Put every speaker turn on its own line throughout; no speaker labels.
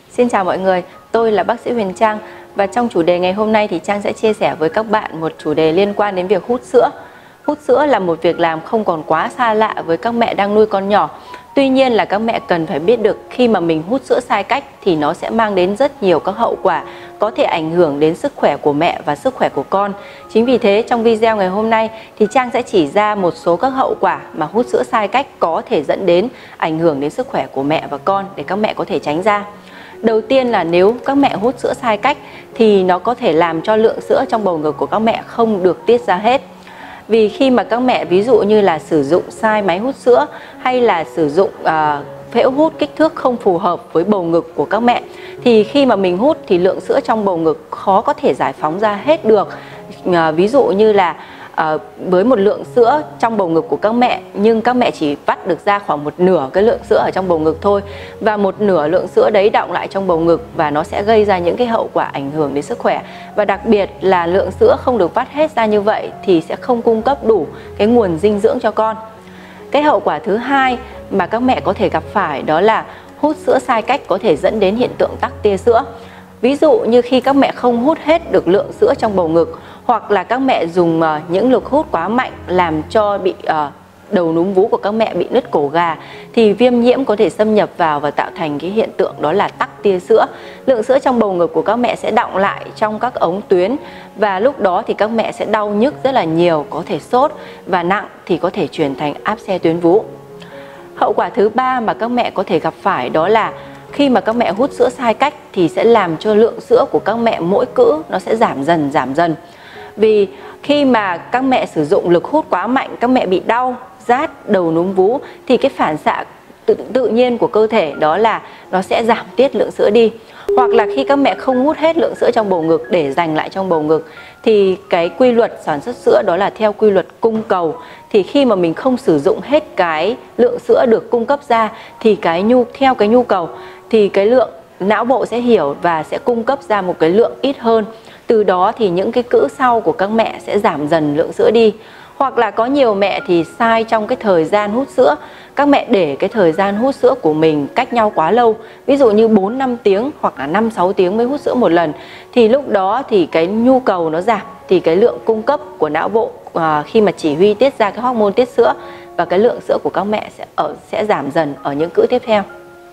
Xin chào mọi người, tôi là bác sĩ Huyền Trang và trong chủ đề ngày hôm nay thì Trang sẽ chia sẻ với các bạn một chủ đề liên quan đến việc hút sữa. Hút sữa là một việc làm không còn quá xa lạ với các mẹ đang nuôi con nhỏ. Tuy nhiên là các mẹ cần phải biết được khi mà mình hút sữa sai cách thì nó sẽ mang đến rất nhiều các hậu quả có thể ảnh hưởng đến sức khỏe của mẹ và sức khỏe của con. Chính vì thế trong video ngày hôm nay thì Trang sẽ chỉ ra một số các hậu quả mà hút sữa sai cách có thể dẫn đến ảnh hưởng đến sức khỏe của mẹ và con để các mẹ có thể tránh ra. Đầu tiên là nếu các mẹ hút sữa sai cách thì nó có thể làm cho lượng sữa trong bầu ngực của các mẹ không được tiết ra hết. Vì khi mà các mẹ ví dụ như là sử dụng sai máy hút sữa hay là sử dụng phễu hút kích thước không phù hợp với bầu ngực của các mẹ thì khi mà mình hút thì lượng sữa trong bầu ngực khó có thể giải phóng ra hết được. Ví dụ như là với một lượng sữa trong bầu ngực của các mẹ nhưng các mẹ chỉ vắt được ra khoảng một nửa cái lượng sữa ở trong bầu ngực thôi, và một nửa lượng sữa đấy đọng lại trong bầu ngực và nó sẽ gây ra những cái hậu quả ảnh hưởng đến sức khỏe. Và đặc biệt là lượng sữa không được vắt hết ra như vậy thì sẽ không cung cấp đủ cái nguồn dinh dưỡng cho con. Cái hậu quả thứ hai mà các mẹ có thể gặp phải đó là hút sữa sai cách có thể dẫn đến hiện tượng tắc tia sữa. Ví dụ như khi các mẹ không hút hết được lượng sữa trong bầu ngực, hoặc là các mẹ dùng những lực hút quá mạnh làm cho bị đầu núm vú của các mẹ bị nứt cổ gà thì viêm nhiễm có thể xâm nhập vào và tạo thành cái hiện tượng đó là tắc tia sữa. Lượng sữa trong bầu ngực của các mẹ sẽ đọng lại trong các ống tuyến và lúc đó thì các mẹ sẽ đau nhức rất là nhiều, có thể sốt và nặng thì có thể chuyển thành áp xe tuyến vú. Hậu quả thứ ba mà các mẹ có thể gặp phải đó là khi mà các mẹ hút sữa sai cách thì sẽ làm cho lượng sữa của các mẹ mỗi cữ nó sẽ giảm dần. Vì khi mà các mẹ sử dụng lực hút quá mạnh, các mẹ bị đau, rát đầu núm vú thì cái phản xạ tự nhiên của cơ thể đó là nó sẽ giảm tiết lượng sữa đi. Hoặc là khi các mẹ không hút hết lượng sữa trong bầu ngực để dành lại trong bầu ngực thì cái quy luật sản xuất sữa đó là theo quy luật cung cầu. Thì khi mà mình không sử dụng hết cái lượng sữa được cung cấp ra thì theo cái nhu cầu thì cái lượng não bộ sẽ hiểu và sẽ cung cấp ra một cái lượng ít hơn. Từ đó thì những cái cữ sau của các mẹ sẽ giảm dần lượng sữa đi. Hoặc là có nhiều mẹ thì sai trong cái thời gian hút sữa. Các mẹ để cái thời gian hút sữa của mình cách nhau quá lâu, ví dụ như 4-5 tiếng hoặc là 5-6 tiếng mới hút sữa một lần, thì lúc đó thì cái nhu cầu nó giảm, thì cái lượng cung cấp của não bộ khi mà chỉ huy tiết ra cái hormone tiết sữa và cái lượng sữa của các mẹ sẽ giảm dần ở những cữ tiếp theo.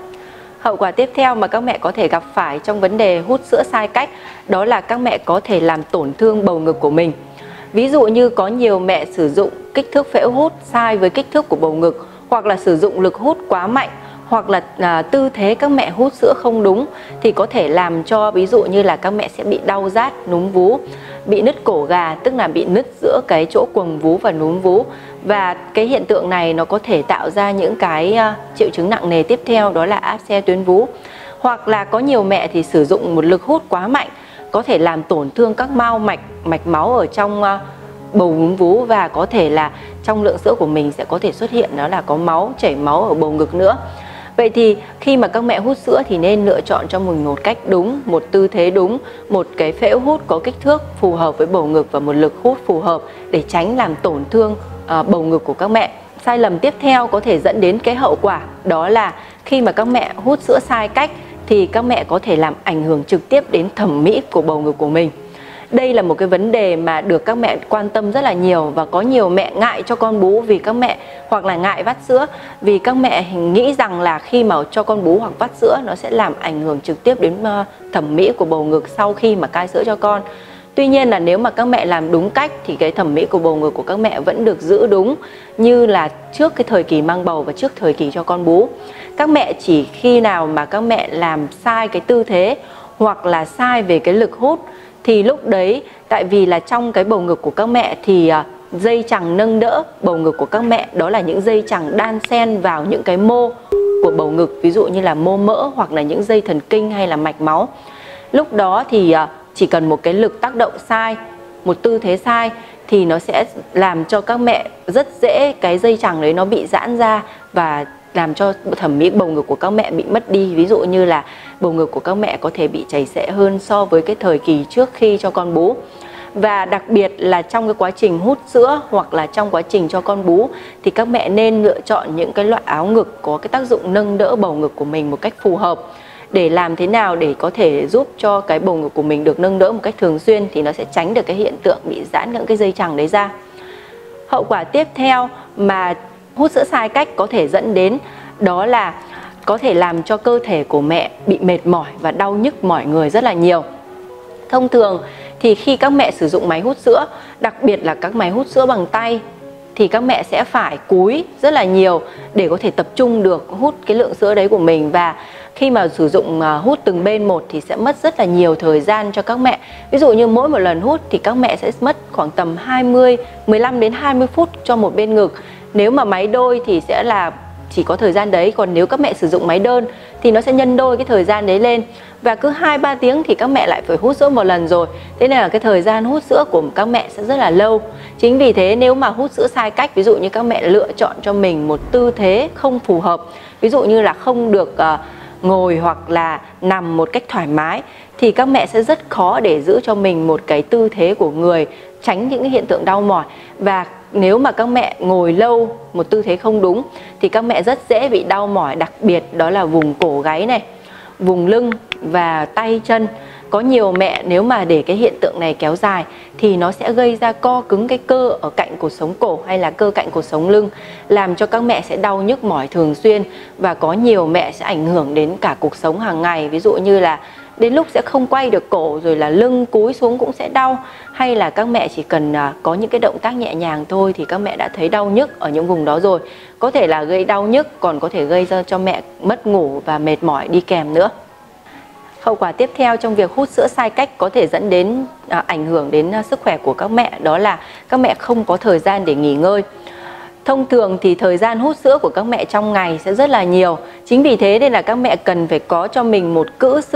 Hậu quả tiếp theo mà các mẹ có thể gặp phải trong vấn đề hút sữa sai cách đó là các mẹ có thể làm tổn thương bầu ngực của mình. Ví dụ như có nhiều mẹ sử dụng kích thước phễu hút sai với kích thước của bầu ngực, hoặc là sử dụng lực hút quá mạnh, hoặc là tư thế các mẹ hút sữa không đúng thì có thể làm cho ví dụ như là các mẹ sẽ bị đau rát núm vú, bị nứt cổ gà, tức là bị nứt giữa cái chỗ quầng vú và núm vú. Và cái hiện tượng này nó có thể tạo ra những cái triệu chứng nặng nề tiếp theo đó là áp xe tuyến vú. Hoặc là có nhiều mẹ thì sử dụng một lực hút quá mạnh có thể làm tổn thương các mao mạch máu ở trong bầu núm vú, và có thể là trong lượng sữa của mình sẽ có thể xuất hiện đó là có chảy máu ở bầu ngực nữa. Vậy thì khi mà các mẹ hút sữa thì nên lựa chọn cho mình một cách đúng, một tư thế đúng, một cái phễu hút có kích thước phù hợp với bầu ngực và một lực hút phù hợp để tránh làm tổn thương bầu ngực của các mẹ. Sai lầm tiếp theo có thể dẫn đến cái hậu quả đó là khi mà các mẹ hút sữa sai cách thì các mẹ có thể làm ảnh hưởng trực tiếp đến thẩm mỹ của bầu ngực của mình. Đây là một cái vấn đề mà được các mẹ quan tâm rất là nhiều, và có nhiều mẹ ngại cho con bú vì các mẹ, hoặc là ngại vắt sữa vì các mẹ nghĩ rằng là khi mà cho con bú hoặc vắt sữa nó sẽ làm ảnh hưởng trực tiếp đến thẩm mỹ của bầu ngực sau khi mà cai sữa cho con. Tuy nhiên là nếu mà các mẹ làm đúng cách thì cái thẩm mỹ của bầu ngực của các mẹ vẫn được giữ đúng như là trước cái thời kỳ mang bầu và trước thời kỳ cho con bú. Các mẹ chỉ khi nào mà các mẹ làm sai cái tư thế hoặc là sai về cái lực hút thì lúc đấy, tại vì là trong cái bầu ngực của các mẹ thì dây chằng nâng đỡ bầu ngực của các mẹ đó là những dây chằng đan xen vào những cái mô của bầu ngực, ví dụ như là mô mỡ hoặc là những dây thần kinh hay là mạch máu. Lúc đó thì chỉ cần một cái lực tác động sai, một tư thế sai thì nó sẽ làm cho các mẹ rất dễ cái dây chằng đấy nó bị giãn ra và làm cho thẩm mỹ bầu ngực của các mẹ bị mất đi. Ví dụ như là bầu ngực của các mẹ có thể bị chảy xệ hơn so với cái thời kỳ trước khi cho con bú. Và đặc biệt là trong cái quá trình hút sữa hoặc là trong quá trình cho con bú thì các mẹ nên lựa chọn những cái loại áo ngực có cái tác dụng nâng đỡ bầu ngực của mình một cách phù hợp để làm thế nào để có thể giúp cho cái bầu ngực của mình được nâng đỡ một cách thường xuyên, thì nó sẽ tránh được cái hiện tượng bị giãn những cái dây chằng đấy ra. Hậu quả tiếp theo mà hút sữa sai cách có thể dẫn đến đó là có thể làm cho cơ thể của mẹ bị mệt mỏi và đau nhức mỏi người rất là nhiều. Thông thường thì khi các mẹ sử dụng máy hút sữa, đặc biệt là các máy hút sữa bằng tay, thì các mẹ sẽ phải cúi rất là nhiều để có thể tập trung được hút cái lượng sữa đấy của mình. Và khi mà sử dụng hút từng bên một thì sẽ mất rất là nhiều thời gian cho các mẹ. Ví dụ như mỗi một lần hút thì các mẹ sẽ mất khoảng tầm 15 đến 20 phút cho một bên ngực. Nếu mà máy đôi thì sẽ là chỉ có thời gian đấy, còn nếu các mẹ sử dụng máy đơn thì nó sẽ nhân đôi cái thời gian đấy lên. Và cứ 2-3 tiếng thì các mẹ lại phải hút sữa một lần rồi. Thế nên là cái thời gian hút sữa của các mẹ sẽ rất là lâu. Chính vì thế nếu mà hút sữa sai cách, ví dụ như các mẹ lựa chọn cho mình một tư thế không phù hợp, ví dụ như là không được ngồi hoặc là nằm một cách thoải mái, thì các mẹ sẽ rất khó để giữ cho mình một cái tư thế của người, tránh những hiện tượng đau mỏi. Và nếu mà các mẹ ngồi lâu một tư thế không đúng thì các mẹ rất dễ bị đau mỏi, đặc biệt đó là vùng cổ gáy này, vùng lưng và tay chân. Có nhiều mẹ nếu mà để cái hiện tượng này kéo dài thì nó sẽ gây ra co cứng cái cơ ở cạnh cột sống cổ hay là cơ cạnh cột sống lưng, làm cho các mẹ sẽ đau nhức mỏi thường xuyên. Và có nhiều mẹ sẽ ảnh hưởng đến cả cuộc sống hàng ngày, ví dụ như là đến lúc sẽ không quay được cổ, rồi là lưng cúi xuống cũng sẽ đau, hay là các mẹ chỉ cần có những cái động tác nhẹ nhàng thôi thì các mẹ đã thấy đau nhức ở những vùng đó rồi. Có thể là gây đau nhức, còn có thể gây ra cho mẹ mất ngủ và mệt mỏi đi kèm nữa. Hậu quả tiếp theo trong việc hút sữa sai cách có thể dẫn đến ảnh hưởng đến sức khỏe của các mẹ, đó là các mẹ không có thời gian để nghỉ ngơi. Thông thường thì thời gian hút sữa của các mẹ trong ngày sẽ rất là nhiều. Chính vì thế nên là các mẹ cần phải có cho mình một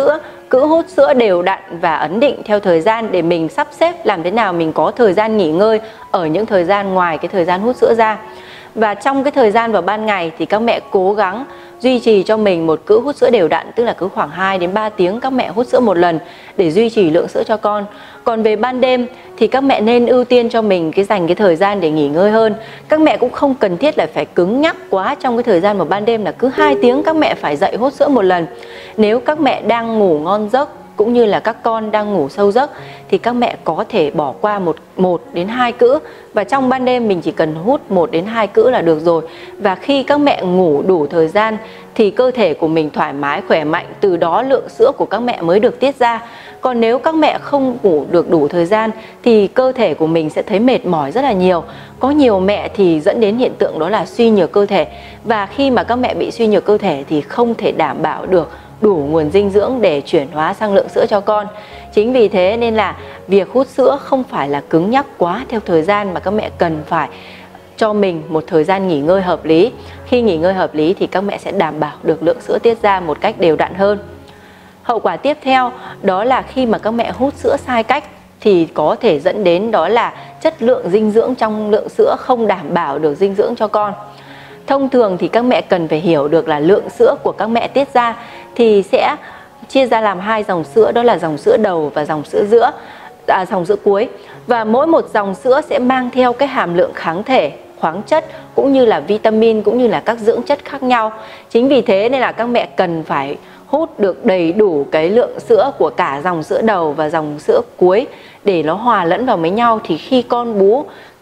cữ hút sữa đều đặn và ấn định theo thời gian, để mình sắp xếp làm thế nào mình có thời gian nghỉ ngơi ở những thời gian ngoài cái thời gian hút sữa ra. Và trong cái thời gian vào ban ngày thì các mẹ cố gắng duy trì cho mình một cữ hút sữa đều đặn, tức là cứ khoảng 2 đến 3 tiếng các mẹ hút sữa một lần để duy trì lượng sữa cho con. Còn về ban đêm thì các mẹ nên ưu tiên cho mình dành cái thời gian để nghỉ ngơi hơn. Các mẹ cũng không cần thiết là phải cứng nhắc quá trong cái thời gian vào ban đêm là cứ 2 tiếng các mẹ phải dậy hút sữa một lần. Nếu các mẹ đang ngủ ngon giấc cũng như là các con đang ngủ sâu giấc thì các mẹ có thể bỏ qua một đến 2 cữ, và trong ban đêm mình chỉ cần hút 1 đến 2 cữ là được rồi. Và khi các mẹ ngủ đủ thời gian thì cơ thể của mình thoải mái, khỏe mạnh, từ đó lượng sữa của các mẹ mới được tiết ra. Còn nếu các mẹ không ngủ được đủ thời gian thì cơ thể của mình sẽ thấy mệt mỏi rất là nhiều. Có nhiều mẹ thì dẫn đến hiện tượng đó là suy nhược cơ thể, và khi mà các mẹ bị suy nhược cơ thể thì không thể đảm bảo được đủ nguồn dinh dưỡng để chuyển hóa sang lượng sữa cho con. Chính vì thế nên là việc hút sữa không phải là cứng nhắc quá theo thời gian, mà các mẹ cần phải cho mình một thời gian nghỉ ngơi hợp lý. Khi nghỉ ngơi hợp lý thì các mẹ sẽ đảm bảo được lượng sữa tiết ra một cách đều đặn hơn. Hậu quả tiếp theo đó là khi mà các mẹ hút sữa sai cách thì có thể dẫn đến đó là chất lượng dinh dưỡng trong lượng sữa không đảm bảo được dinh dưỡng cho con. Thông thường thì các mẹ cần phải hiểu được là lượng sữa của các mẹ tiết ra thì sẽ chia ra làm 2 dòng sữa, đó là dòng sữa đầu và dòng sữa dòng sữa cuối. Và mỗi một dòng sữa sẽ mang theo cái hàm lượng kháng thể, khoáng chất cũng như là vitamin cũng như là các dưỡng chất khác nhau. Chính vì thế nên là các mẹ cần phải hút được đầy đủ cái lượng sữa của cả dòng sữa đầu và dòng sữa cuối để nó hòa lẫn vào với nhau, thì khi con bú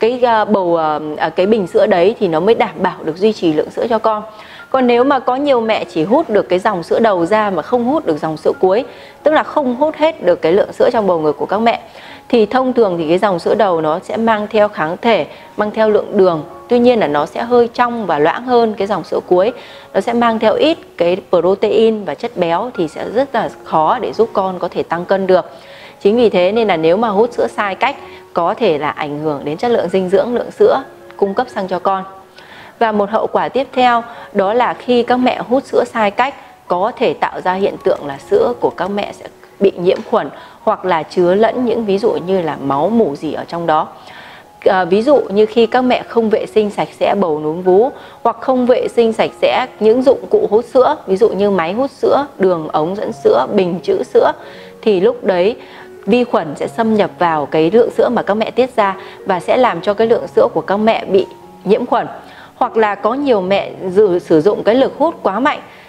cái bình sữa đấy thì nó mới đảm bảo được duy trì lượng sữa cho con. Còn nếu mà có nhiều mẹ chỉ hút được cái dòng sữa đầu ra mà không hút được dòng sữa cuối, tức là không hút hết được cái lượng sữa trong bầu ngực của các mẹ, thì thông thường thì cái dòng sữa đầu nó sẽ mang theo kháng thể, mang theo lượng đường. Tuy nhiên là nó sẽ hơi trong và loãng hơn cái dòng sữa cuối. Nó sẽ mang theo ít cái protein và chất béo, thì sẽ rất là khó để giúp con có thể tăng cân được. Chính vì thế nên là nếu mà hút sữa sai cách có thể là ảnh hưởng đến chất lượng dinh dưỡng, lượng sữa cung cấp sang cho con. Và một hậu quả tiếp theo đó là khi các mẹ hút sữa sai cách có thể tạo ra hiện tượng là sữa của các mẹ sẽ bị nhiễm khuẩn, hoặc là chứa lẫn những ví dụ như là máu mủ gì ở trong đó. Ví dụ như khi các mẹ không vệ sinh sạch sẽ bầu núm vú, hoặc không vệ sinh sạch sẽ những dụng cụ hút sữa, ví dụ như máy hút sữa, đường ống dẫn sữa, bình trữ sữa, thì lúc đấy vi khuẩn sẽ xâm nhập vào cái lượng sữa mà các mẹ tiết ra và sẽ làm cho cái lượng sữa của các mẹ bị nhiễm khuẩn. Hoặc là có nhiều mẹ sử dụng cái lực hút quá mạnh,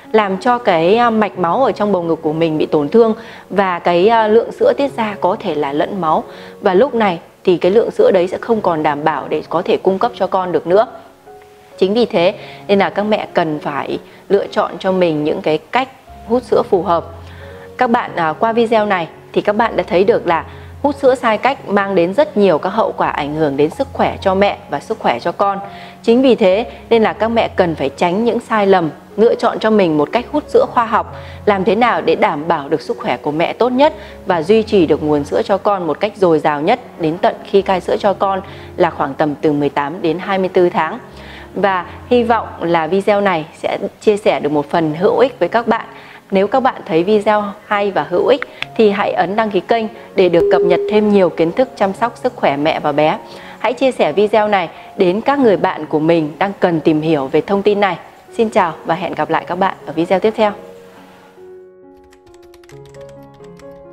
làm cho cái mạch máu ở trong bầu ngực của mình bị tổn thương và cái lượng sữa tiết ra có thể là lẫn máu, và lúc này thì cái lượng sữa đấy sẽ không còn đảm bảo để có thể cung cấp cho con được nữa. Chính vì thế nên là các mẹ cần phải lựa chọn cho mình những cái cách hút sữa phù hợp. Các bạn qua video này thì các bạn đã thấy được là hút sữa sai cách mang đến rất nhiều các hậu quả ảnh hưởng đến sức khỏe cho mẹ và sức khỏe cho con. Chính vì thế nên là các mẹ cần phải tránh những sai lầm, lựa chọn cho mình một cách hút sữa khoa học, làm thế nào để đảm bảo được sức khỏe của mẹ tốt nhất và duy trì được nguồn sữa cho con một cách dồi dào nhất đến tận khi cai sữa cho con là khoảng tầm từ 18 đến 24 tháng. Và hy vọng là video này sẽ chia sẻ được một phần hữu ích với các bạn. Nếu các bạn thấy video hay và hữu ích thì hãy ấn đăng ký kênh để được cập nhật thêm nhiều kiến thức chăm sóc sức khỏe mẹ và bé. Hãy chia sẻ video này đến các người bạn của mình đang cần tìm hiểu về thông tin này. Xin chào và hẹn gặp lại các bạn ở video tiếp theo.